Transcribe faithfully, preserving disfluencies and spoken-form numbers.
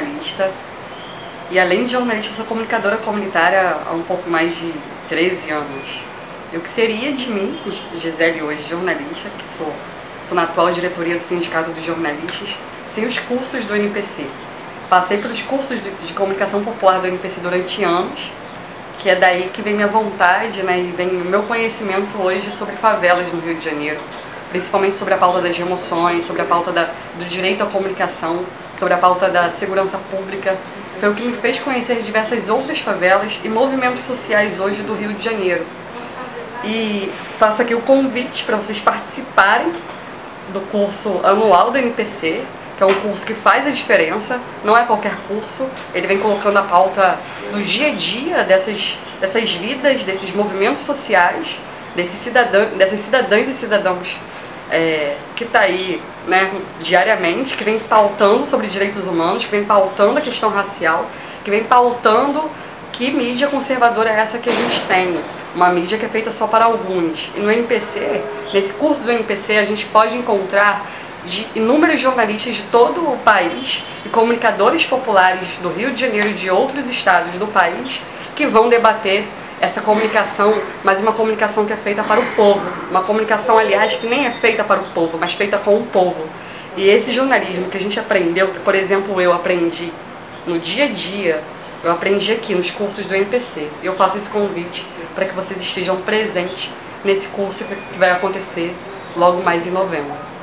jornalista e, além de jornalista, sou comunicadora comunitária há um pouco mais de treze anos. E o que seria de mim, Gisele, hoje jornalista, que sou estou na atual diretoria do Sindicato dos Jornalistas, sem os cursos do N P C. Passei pelos cursos de, de comunicação popular do N P C durante anos, que é daí que vem minha vontade, né, e vem o meu conhecimento hoje sobre favelas no Rio de Janeiro, principalmente sobre a pauta das emoções, sobre a pauta da, do direito à comunicação, sobre a pauta da segurança pública. Foi o que me fez conhecer diversas outras favelas e movimentos sociais hoje do Rio de Janeiro. E faço aqui o convite para vocês participarem do curso anual do N P C, que é um curso que faz a diferença, não é qualquer curso. Ele vem colocando a pauta do dia a dia dessas, dessas vidas, desses movimentos sociais, desses cidadãos, dessas cidadãs e cidadãos é, que está aí, né, diariamente, que vem pautando sobre direitos humanos, que vem pautando a questão racial, que vem pautando que mídia conservadora é essa que a gente tem. Uma mídia que é feita só para alguns. E no N P C, nesse curso do N P C, a gente pode encontrar de inúmeros jornalistas de todo o país e comunicadores populares do Rio de Janeiro e de outros estados do país que vão debater essa comunicação, mas uma comunicação que é feita para o povo. Uma comunicação, aliás, que nem é feita para o povo, mas feita com o povo. E esse jornalismo que a gente aprendeu, que, por exemplo, eu aprendi no dia a dia, eu aprendi aqui nos cursos do N P C. Eu faço esse convite para que vocês estejam presentes nesse curso que vai acontecer logo mais em novembro.